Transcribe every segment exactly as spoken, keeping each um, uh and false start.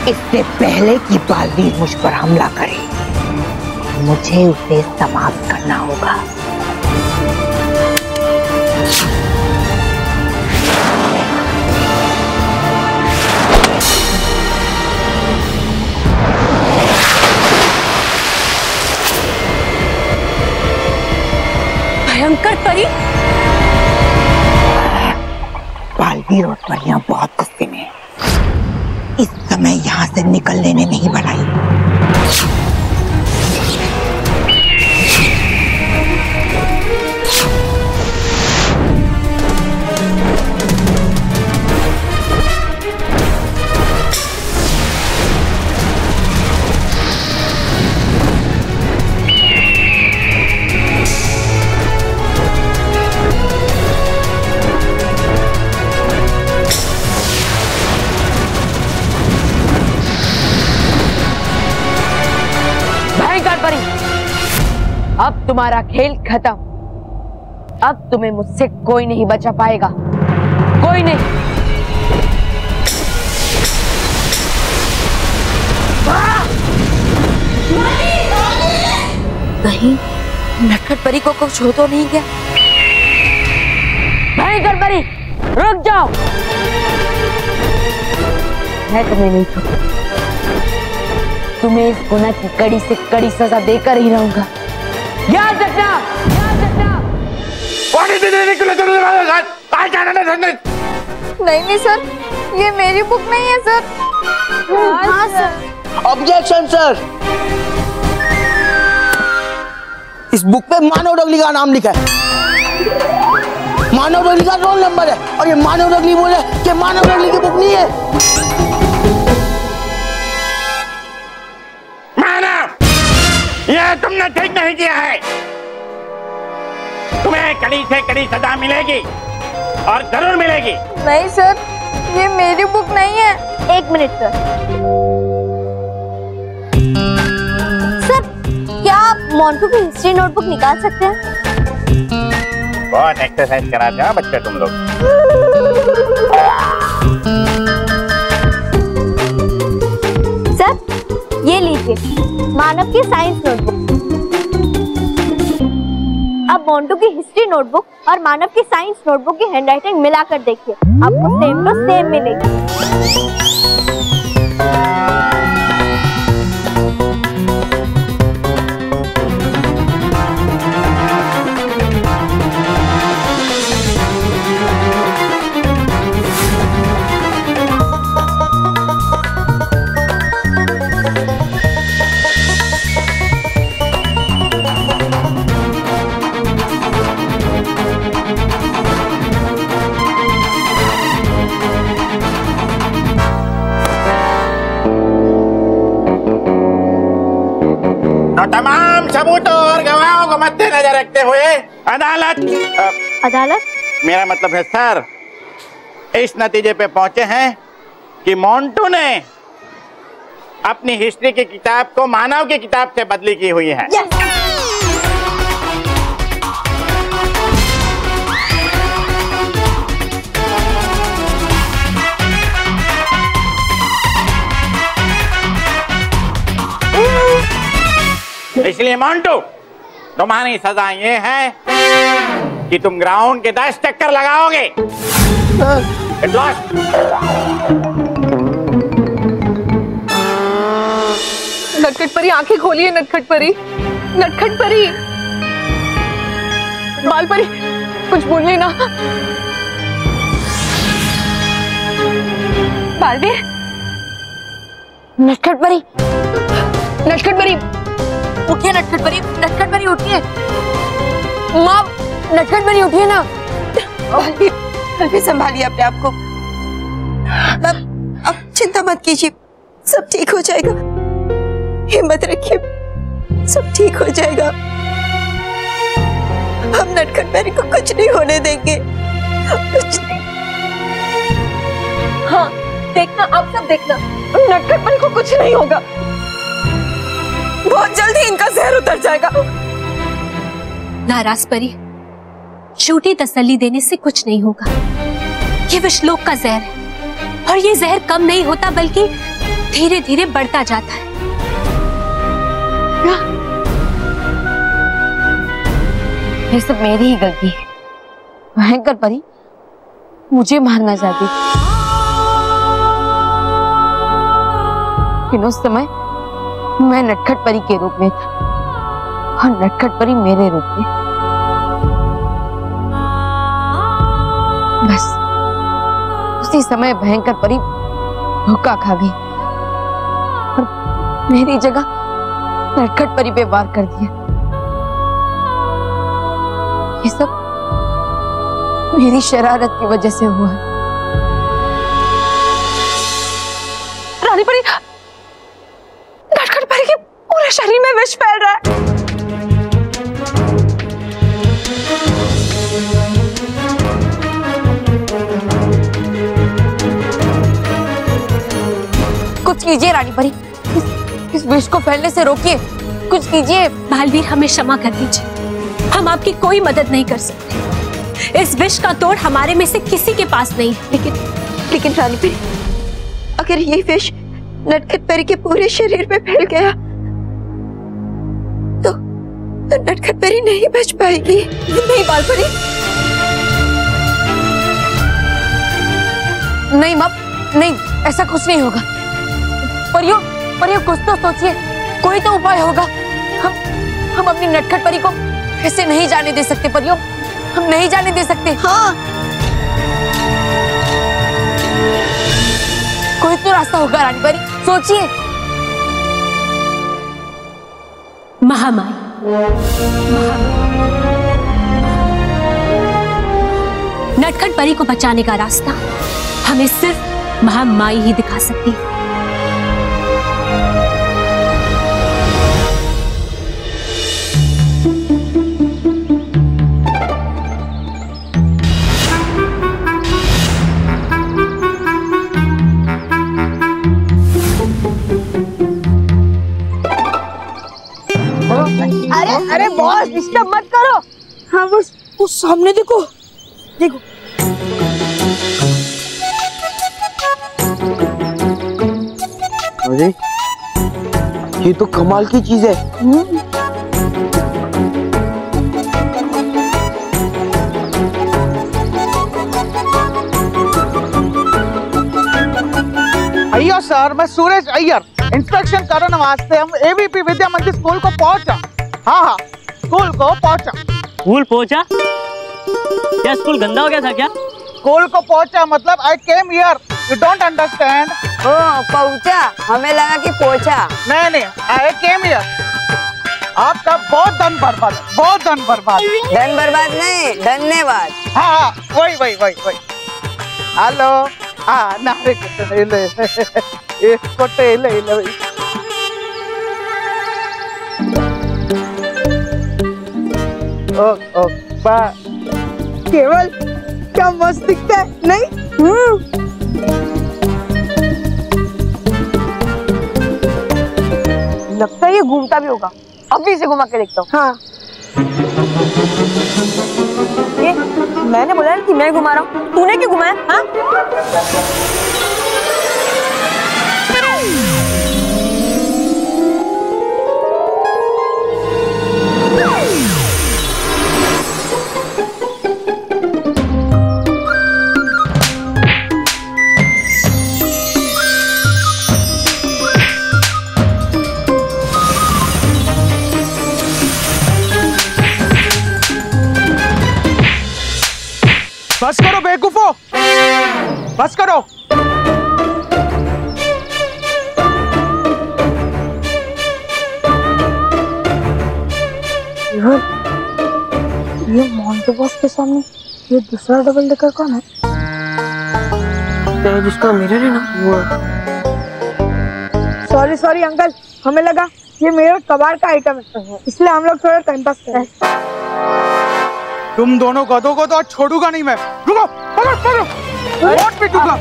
इससे पहले कि बालवीर मुझ पर हमला करे, मुझे उसे समाप्त करना होगा। भयंकर परी। बालवीर और परियां बहुत गुस्से में हैं। इस समय यहाँ से निकलने ने नहीं बनाई। अब तुम्हारा खेल खत्म। अब तुम्हें मुझसे कोई नहीं बचा पाएगा, कोई नहीं। नहीं, नटखट परी को कुछ हो तो नहीं गया? भयंकर परी, रुक जाओ। मैं तुम्हें नहीं छोड़ूंगा। तुम्हें इस गुनाह की कड़ी से कड़ी सजा देकर ही रहूंगा। याद रखना, याद रखना। नहीं नहीं सर, ये मेरी बुक नहीं है सर। हाँ सर। Objection sir. इस बुक पे मानव डगली का नाम लिखा है। मानव डगली का रोल नंबर है और ये मानव डगली बोले कि मानव डगली की बुक नहीं है। यह तुमने ठीक नहीं किया है। तुम्हें कड़ी से कड़ी सजा मिलेगी और जरूर मिलेगी। नहीं सर, ये मेरी बुक नहीं है। एक मिनट सर। सर, क्या आप मोंटू की हिस्ट्री नोटबुक निकाल सकते हैं? बहुत एक्सरसाइज कराते हो बच्चे तुम लोग। सर, ये लीजिए मानव की साइंस नोटबुक। अब मोंटू की हिस्ट्री नोटबुक और मानव की साइंस नोटबुक की हैंडराइटिंग मिलाकर देखिए, आपको सेम टू सेम मिलेगी। तमाम सबूतों और गवाहों को मद्देनजर रखते हुए अदालत अदालत मेरा मतलब है सर, इस नतीजे पे पहुंचे हैं कि मोंटू ने अपनी हिस्ट्री की किताब को मानव की किताब से बदली की हुई है। yes. इसलिए मोंटू, तुम्हारी सजा ये है कि तुम ग्राउंड के दस चक्कर लगाओगे। नटखट परी, आंखें खोलिए। नटखट परी, नटखट परी, बाल परी, कुछ बोलिए ना। बालवीर, नटखट परी, नटखट परी, उठिए। नटखट परी, नटखट परी उठिए। माँ, नटखट परी उठिए ना। बालवीर, संभालिए अपने आप को। अब अब चिंता मत कीजिए, सब ठीक हो जाएगा। हिम्मत रखिए, सब ठीक हो जाएगा। हम नटखट परी को कुछ नहीं होने देंगे, कुछ नहीं। हाँ, देखना, आप सब देखना, नटखट परी को कुछ नहीं होगा। बहुत जल्दी इनका जहर उतर जाएगा। नाराज परी, झूठी तसल्ली देने से कुछ नहीं होगा। ये विषलोक का जहर है और ये जहर कम नहीं होता बल्कि धीरे धीरे बढ़ता जाता है। क्या? ये सब मेरी ही गलती है। भयंकर परी मुझे मारना चाहती थी, लेकिन उस समय मैं नटखट परी के रूप में था और नटखट परी मेरे रूप में। बस उसी समय भयंकर परी धोखा खा गई और मेरी जगह नटखट परी पे वार कर दिया। ये सब मेरी शरारत की वजह से हुआ है। रानी परी, नटखट परी के पूरे शरीर में विष फैल रहा है। कुछ कीजिए रानी परी, इस, इस विष को फैलने से रोकिए, कुछ कीजिए। बालवीर, हमें क्षमा कर दीजिए, हम आपकी कोई मदद नहीं कर सकते। इस विष का तोड़ हमारे में से किसी के पास नहीं है। लेकिन लेकिन रानी परी, अगर ये विष नटखट परी के पूरे शरीर में फैल गया तो, तो नटखट परी नहीं बच पाएगी। नहीं बाल परी, नहीं माँ, नहीं, ऐसा कुछ नहीं होगा। परियो, परियो कुछ तो सोचिए, कोई तो उपाय होगा। हम हम अपनी नटखट परी को ऐसे नहीं जाने दे सकते परियो, हम नहीं जाने दे सकते। हाँ, कोई तो रास्ता होगा रानी परी, सोचिए। महामाई, नटखट परी को बचाने का रास्ता हमें सिर्फ महामाई ही दिखा सकती है। अरे अरे बॉस, डिस्टर्ब मत करो। हाँ बस उस सामने देखो, देखो। अरे ये तो कमाल की चीज है। अय्यर सर, मैं सुरेश अय्यर इंस्पेक्शन करने वास्ते हम एबीपी विद्या मंदिर स्कूल को पहुंचा। हाँ हाँ, स्कूल को पहुंचा। स्कूल पहुंचा? क्या स्कूल गंदा हो गया था क्या? स्कूल को पहुंचा मतलब I came here, you don't understand? ओ पहुंचा, हमें लगा कि पहुंचा। नहीं नहीं, आई केम हियर। आपका बहुत धन बर्बाद, बहुत धन बर्बाद। धन बर्बाद नहीं, धन्यवाद। हाँ हाँ, वही वही वही वही। हेलो, हाँ नारे कुत्ते ले, ये कुत्ते ले ले। ओ ओ बा, केवल क्या मस्त दिखता है, नहीं? हम्म। लगता है ये घूमता भी होगा, अभी से घुमा के देखता हूँ। हाँ, ये मैंने बोला ना कि मैं घुमा रहा हूँ, तूने क्यों घुमाया? हाँ? बस करो बेवकूफो, बस करो। ये मोंटू बॉस के सामने ये दूसरा डबल डेकर कौन है? तेरे जिसका मिरर है ना वो। सॉरी सॉरी अंकल, हमें लगा ये मेरा कबाड़ का आइटम है, इसलिए हम लोग थोड़ा टाइम पास कर रहे हैं। तुम दोनों गधों को तो आज छोड़ूंगा नहीं मैं। रुको, पकड़ पकड़, वोट पे दूंगा,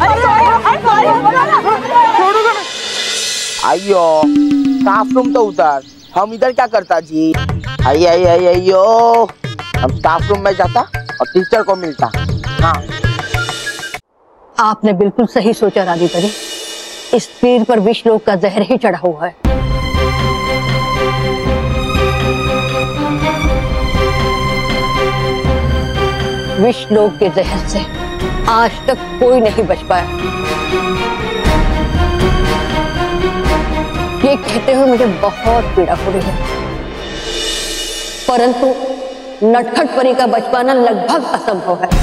छोड़ूंगा नहीं। आइयो, स्टाफ रूम तो उधर, हम इधर क्या करता जी? आई आई आई आइयो, हम स्टाफ रूम में जाता और टीचर को मिलता। हाँ, आपने बिल्कुल सही सोचा रानी परी। इस तीर पर विषलोक का जहर ही चढ़ा हुआ है। विषलोक के जहर से आज तक कोई नहीं बच पाया। ये कहते हुए मुझे बहुत पीड़ा हो रही है, परंतु नटखट परी का बच पाना लगभग असंभव है।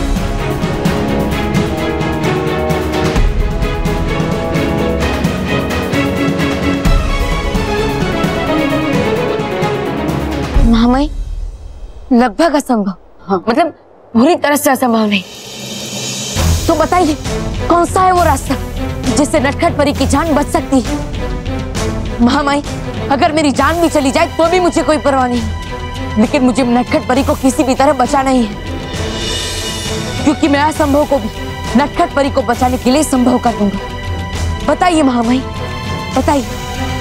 महामाई, लगभग असंभव? हाँ। मतलब पूरी तरह से असंभव नहीं। तो बताइए कौन सा है वो रास्ता जिससे नटखट परी की जान बच सकती है? महामाई, अगर मेरी जान भी चली जाए तो भी मुझे कोई परवाह नहीं, लेकिन मुझे नटखट परी को किसी भी तरह बचाना ही है, क्योंकि मैं असंभव को भी नटखट परी को बचाने के लिए संभव कर दूंगा। बताइए महामाई, बताइए।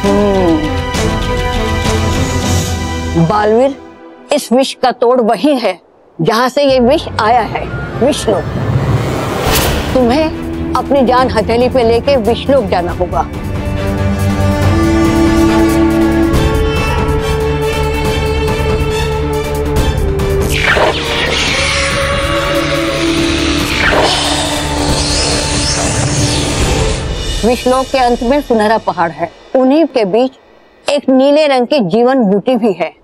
बालवीर, इस विष का तोड़ वही है जहां से ये विष आया है, विषलोक। तुम्हें अपनी जान हथेली पे लेके विषलोक जाना होगा। विषलोक के अंत में सुनहरा पहाड़ है, उन्हीं के बीच एक नीले रंग की जीवन बूटी भी है।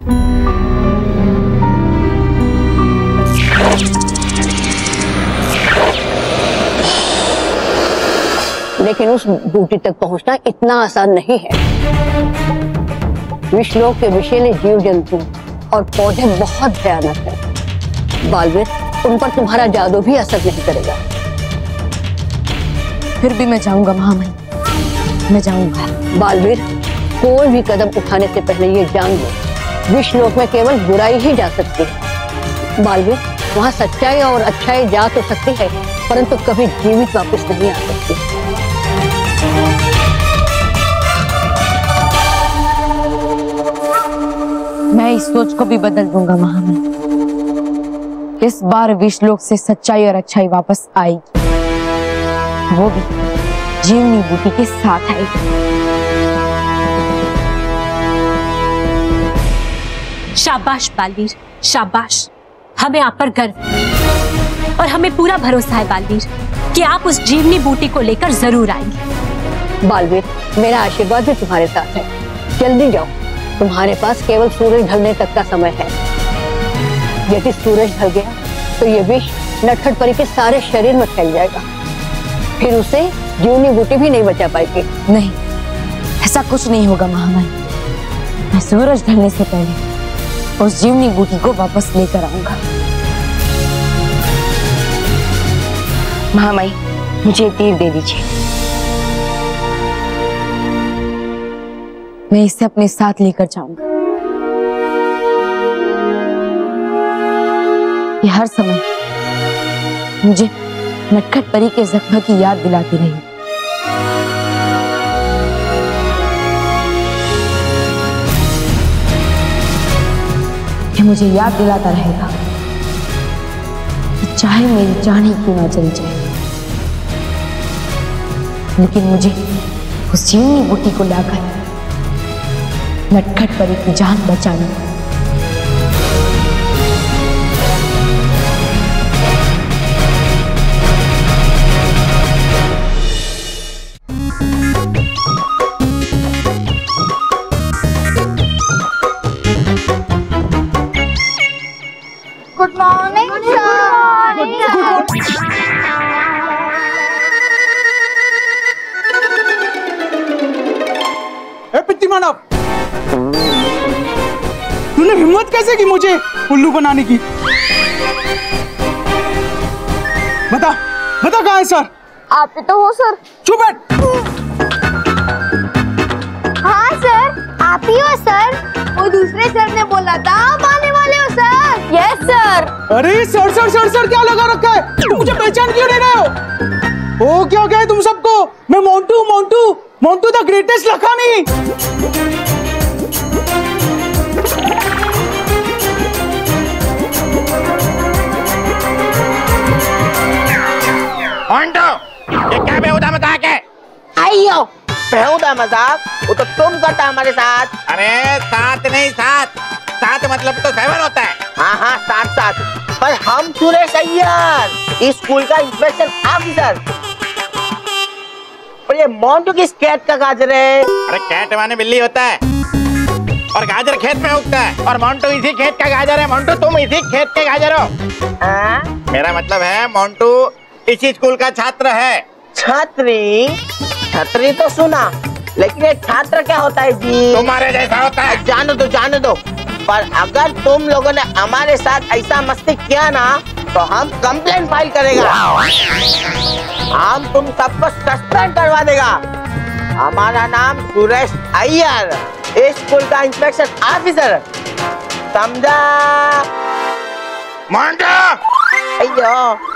लेकिन उस बूटी तक पहुंचना इतना आसान नहीं है। विषलोक के विषैले जीव जंतु और पौधे बहुत भयानक हैं। बालवीर, उन पर तुम्हारा जादू भी असर नहीं करेगा। फिर भी मैं जाऊंगा महामाई, मैं जाऊंगा। बालवीर, कोई भी कदम उठाने से पहले ये जान लो, विषलोक में केवल बुराई ही जा सकती है। बालवीर, वहाँ सच्चाई और अच्छाई जा तो सकती है, परंतु कभी जीवित वापस नहीं आ सकती। मैं इस सोच को भी बदल दूंगा महामाई। इस बार विषलोक से सच्चाई और अच्छाई वापस आएगी, वो भी जीवनी बूटी के साथ आएगी। शाबाश बालवीर, शाबाश। हमें आप पर गर्व है और हमें पूरा भरोसा है बालवीर कि आप उस जीवनी बूटी को लेकर जरूर आएंगे। बालवीर, मेरा आशीर्वाद भी तुम्हारे साथ है। जल्दी जाओ, तुम्हारे पास केवल सूरज ढलने तक का समय है। यदि सूरज ढल गया तो ये विष नटखट परी के सारे शरीर में फैल जाएगा, फिर उसे जीवनी बूटी भी नहीं बचा पाएगी। नहीं, ऐसा कुछ नहीं होगा महामाई। मैं सूरज ढलने से पहले उस जीवनी बूटी को वापस लेकर आऊंगा। महामाई, मुझे तीर दे दीजिए, मैं इसे अपने साथ लेकर जाऊंगा। ये हर समय मुझे नटखट परी के जख्म की याद दिलाती रही। ये मुझे याद दिलाता रहेगा कि चाहे मेरी जान ही क्यों ना चली जाए, लेकिन मुझे उस जीवनी बूटी को लाकर नटखट परी की जान बचानी है। Good morning sir. ए पिट्टी मानव, तूने हिम्मत कैसे की मुझे उल्लू बनाने की? बता बता, कहाँ है सर? आप ही तो हो सर। चुप बैठ। हाँ सर, आप ही हो सर। वो दूसरे सर ने बोला था आप आने वाले हो सर। Yes sir. अरे सर सर सर सर क्या लगा रखा है? तुम मुझे पहचान क्यों नहीं रहे हो? ओ क्या क्या है तुम सबको? मैं मोंटू मोंटू मोंटू द ग्रेटेस्ट लखानी। मोंटू, ये क्या बेहुदा मजाक है? आइयो है मजाक, वो तो तुम करता हमारे साथ। अरे साथ नहीं साथ, साथ मतलब तो सेवन होता है। हाँ हाँ साथ साथ, पर हम सुरेश अय्यर, इस स्कूल का इंस्पेक्टर ऑफिसर। पर ये मोंटू किस कैट का गाजर है? अरे कैट माने बिल्ली होता है, और गाजर खेत में उगता है, और मोंटू इसी खेत का गाजर है। मोंटू तुम इसी खेत के गाजर हो। आ? मेरा मतलब है मोंटू इसी स्कूल का छात्र है। छात्री? छात्री तो सुना, लेकिन ये छात्र क्या होता है जी? तुम्हारे जैसा होता है। जानो दो जानो दो, पर अगर तुम लोगों ने हमारे साथ ऐसा मस्ती किया ना तो हम कंप्लेन फाइल करेगा, हम तुम सबको सस्पेंड करवा देगा। हमारा नाम सुरेश अय्यर, इस स्कूल का इंस्पेक्शन ऑफिसर, समझा? मोंटू! अयो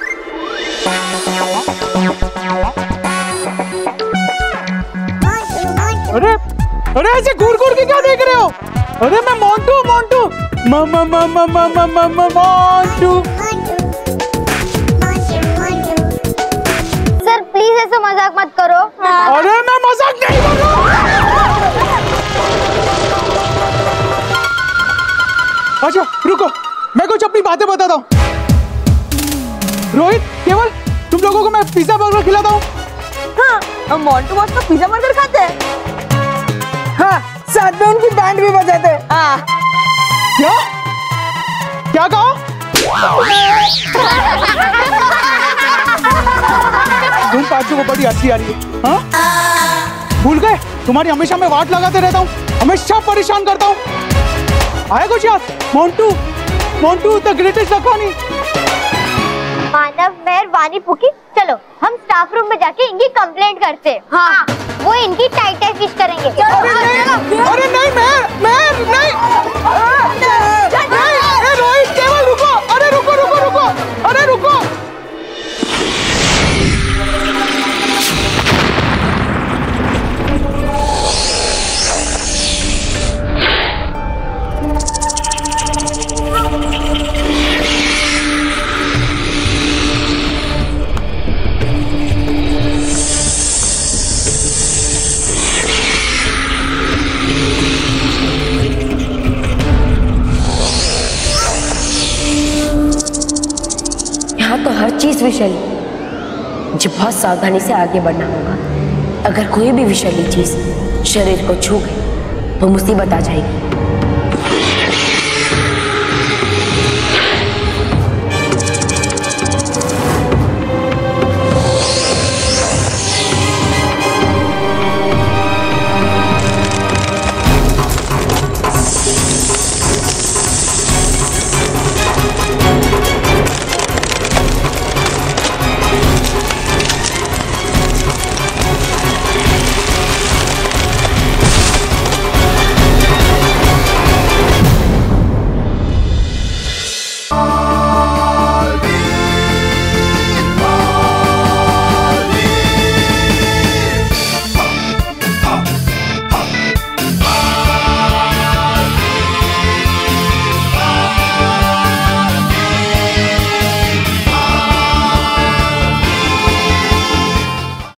अरे अरे ऐसे घूर घूर के क्या देख रहे हो? अरे मैं मोंटू मोंटू मामा मामा मामा मामा मोंटू। सर प्लीज ऐसा मजाक मत करो। अरे मैं मजाक नहीं कर रहा। अच्छा रुको, मैं कुछ अपनी बातें बताता हूँ। रोहित, केवल, तुम लोगों को मैं पिज्जा बर्गर खिलाता हूँ। हाँ, हम मोंटू बॉस का पिज्जा बर्गर खाते हैं। हाँ, साथ में उनकी बैंड भी बजाते हैं। हाँ। क्या? क्या कहा? तुम पांचों को बड़ी हंसी आ रही है, हाँ? भूल गए? तुम्हारी हमेशा मैं वाट लगाते रहता हूँ, हमेशा परेशान करता हूँ। आया कुछ याद? Montu, Montu the greatest Lakhani. Manav, Mehar, Vani, Pookie, चलो हम स्टाफ रूम में जाके इनकी कंप्लेंट करते हैं। हाँ, वो इनकी टाइट टाइट फिश करेंगे। अरे नहीं, अरे नहीं, मेहर, मेहर, नहीं, नहीं, रोहित, केवल रुको, अरे रुको, रुको, रुको, अरे रुको। तो हर चीज विषैली, मुझे बहुत सावधानी से आगे बढ़ना होगा। अगर कोई भी विषैली चीज शरीर को छू गई तो मुसीबत आ जाएगी।